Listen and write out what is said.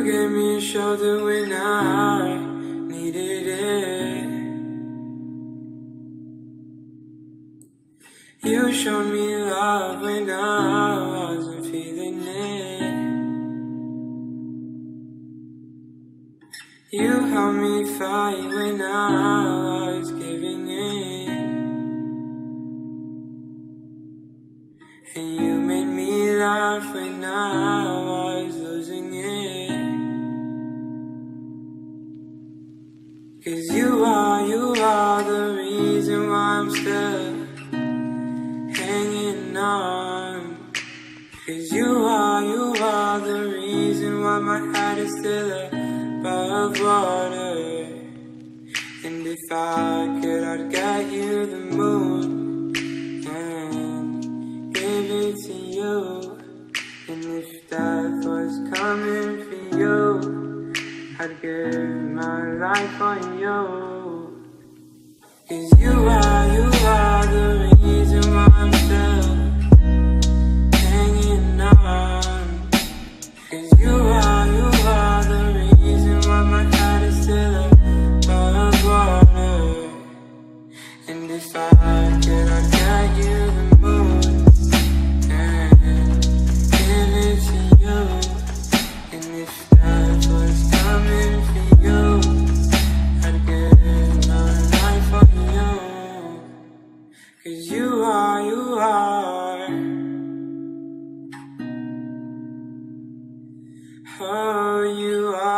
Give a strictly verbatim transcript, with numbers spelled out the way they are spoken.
You gave me a shoulder when I needed it. You showed me love when I wasn't feeling it. You helped me fight when I was giving in. And you made me laugh when I was losing it. 'Cause you are, you are the reason why I'm still hanging on. 'Cause you are, you are the reason why my heart is still above water. And if I could, I'd get you the moon and give it to you. And if death was coming for you, I'd give my life on you. 'Cause you are, you are the reason why I'm still hanging on. 'Cause you are, you are the reason why my heart is still above water. And if I could, I'd get you the moon and give it to you. And if death was coming for you, I'd give my life for you. 'Cause you are, you are, oh, you are.